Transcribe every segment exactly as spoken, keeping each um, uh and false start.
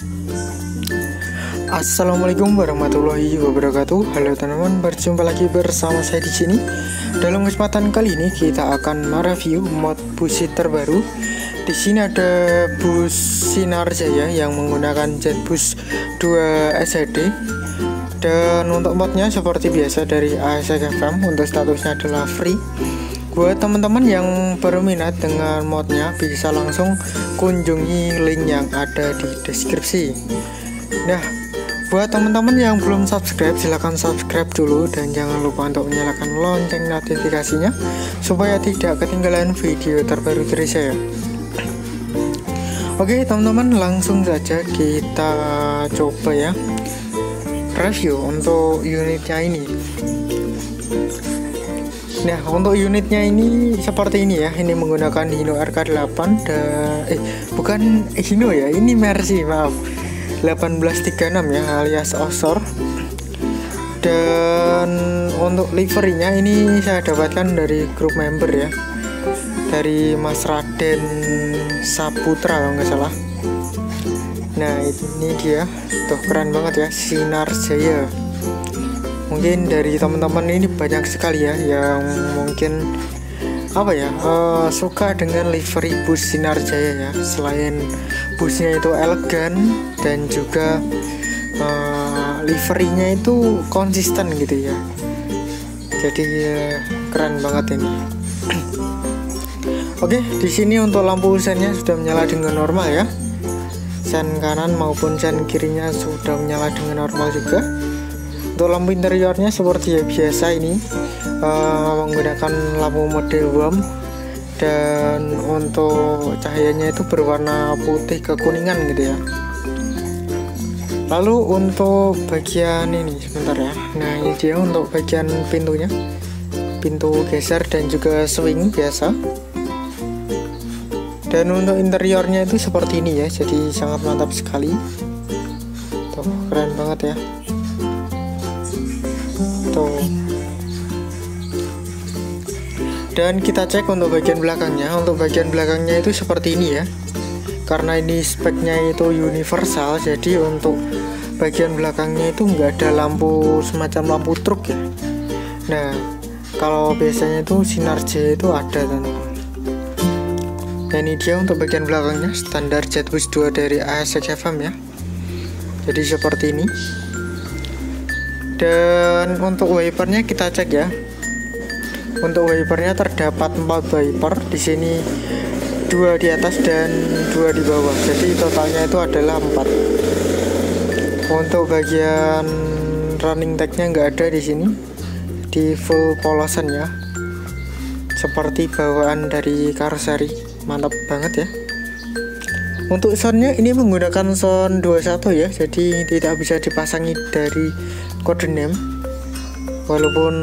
Assalamualaikum warahmatullahi wabarakatuh. Halo teman-teman, berjumpa lagi bersama saya di sini. Dalam kesempatan kali ini kita akan mereview mod bus terbaru. Di sini ada bus Sinar Jaya yang menggunakan JetBus dua S H D. Dan untuk modnya seperti biasa dari A S F M, untuk statusnya adalah free. Buat teman-teman yang berminat dengan modnya, bisa langsung kunjungi link yang ada di deskripsi. Nah, buat teman-teman yang belum subscribe, silahkan subscribe dulu dan jangan lupa untuk menyalakan lonceng notifikasinya supaya tidak ketinggalan video terbaru dari saya. Oke teman-teman, langsung saja kita coba ya review untuk unitnya ini. Nah, untuk unitnya ini seperti ini ya. Ini menggunakan Hino R K delapan dan eh bukan Hino ya, ini Mercy, maaf. delapan belas tiga puluh enam ya, alias Osor. Dan untuk liverynya ini saya dapatkan dari grup member ya, dari Mas Raden Saputra kalau nggak salah. Nah, ini dia, tuh keren banget ya, Sinar Jaya. Mungkin dari teman-teman ini banyak sekali ya yang mungkin apa ya uh, suka dengan livery bus Sinar Jaya ya. Selain busnya itu elegan dan juga uh, liverynya itu konsisten gitu ya. Jadi uh, keren banget ini. Oke, di sini untuk lampu sennya sudah menyala dengan normal ya. Sen kanan maupun sen kirinya sudah menyala dengan normal juga. Untuk lampu interiornya seperti ya biasa ini, uh, menggunakan lampu model worm. Dan untuk cahayanya itu berwarna putih kekuningan gitu ya. Lalu untuk bagian ini sebentar ya. Nah, ini dia untuk bagian pintunya, pintu geser dan juga swing biasa. Dan untuk interiornya itu seperti ini ya, jadi sangat mantap sekali. Tuh, keren banget ya. Tuh. Dan kita cek untuk bagian belakangnya. Untuk bagian belakangnya itu seperti ini ya. Karena ini speknya itu universal, jadi untuk bagian belakangnya itu nggak ada lampu semacam lampu truk ya. Nah, kalau biasanya itu Sinar Jaya itu ada teman-teman. Dan ini dia untuk bagian belakangnya, standar JetBus dua dari A S F M ya. Jadi seperti ini. Dan untuk wipernya kita cek ya. Untuk wipernya terdapat empat wiper di sini, dua di atas dan dua di bawah. Jadi totalnya itu adalah empat. Untuk bagian running tagnya nggak ada di sini, di full polosan ya. Seperti bawaan dari karoseri. Mantap banget ya. Untuk soundnya ini menggunakan sound dua puluh satu ya, jadi tidak bisa dipasangi dari kode name. Walaupun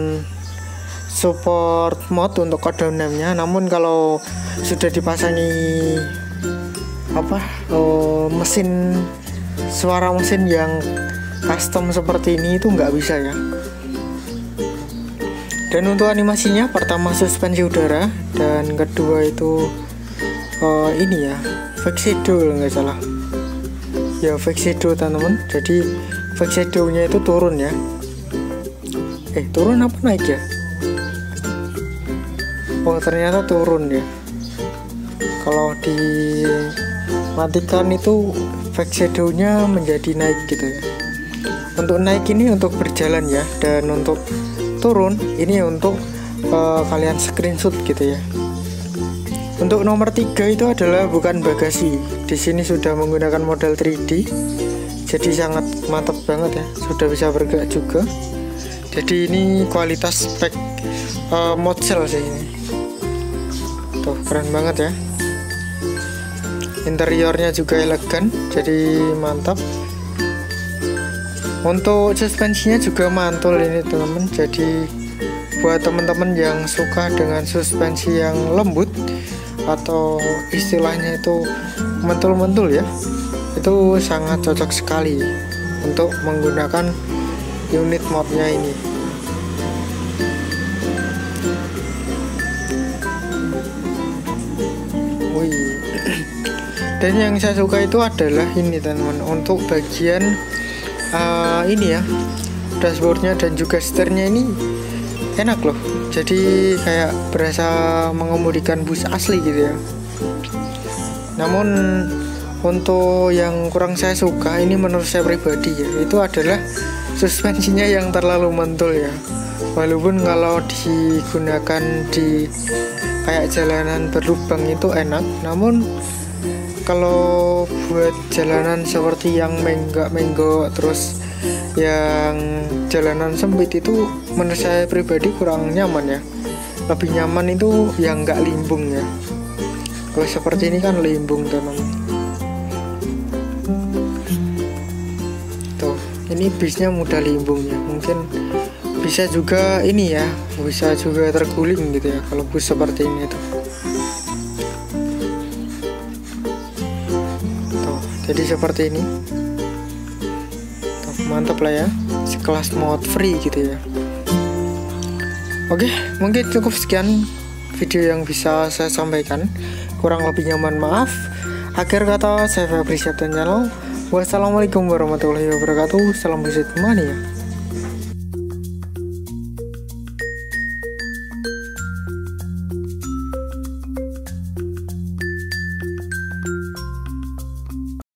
support mod untuk kode name-nya, namun kalau sudah dipasangi apa oh, mesin suara mesin yang custom seperti ini itu nggak bisa ya. Dan untuk animasinya, pertama suspensi udara, dan kedua itu uh, ini ya, fake shadow nggak salah ya, fake shadow teman-teman. Jadi fake shadow-nya itu turun ya. Eh turun apa naik ya? Oh ternyata turun ya. Kalau dimatikan itu fake shadow-nya menjadi naik gitu ya. Untuk naik ini untuk berjalan ya, dan untuk turun ini untuk uh, kalian screenshot gitu ya. Untuk nomor tiga itu adalah bukan bagasi. Di sini sudah menggunakan model tiga D. Jadi sangat mantap banget ya. Sudah bisa bergerak juga. Jadi ini kualitas spek uh, mod cell sih ini. Tuh keren banget ya. Interiornya juga elegan, jadi mantap. Untuk suspensinya juga mantul ini teman-teman. Jadi buat teman-teman yang suka dengan suspensi yang lembut atau istilahnya itu mentul-mentul ya, itu sangat cocok sekali untuk menggunakan unit modnya ini. Wih. Dan yang saya suka itu adalah ini teman-teman, untuk bagian uh, ini ya, dashboardnya dan juga setirnya ini enak loh. Jadi kayak berasa mengemudikan bus asli gitu ya. Namun untuk yang kurang saya suka, ini menurut saya pribadi ya, itu adalah suspensinya yang terlalu mantul ya. Walaupun kalau digunakan di kayak jalanan berlubang itu enak, namun kalau buat jalanan seperti yang menggak-menggok terus yang jalanan sempit itu menurut saya pribadi kurang nyaman ya. Lebih nyaman itu yang nggak limbung ya. Kalau seperti ini kan limbung teman. Tuh, ini bisnya mudah limbung ya. Mungkin bisa juga ini ya, bisa juga terguling gitu ya kalau bus seperti ini tuh. Tuh, jadi seperti ini. Tuh, mantap lah ya, sekelas mode free gitu ya. Oke, mungkin cukup sekian video yang bisa saya sampaikan. Kurang lebihnya mohon maaf. Akhir kata, saya Febri Septian Channel. Wassalamualaikum warahmatullahi wabarakatuh. Salam busit mania.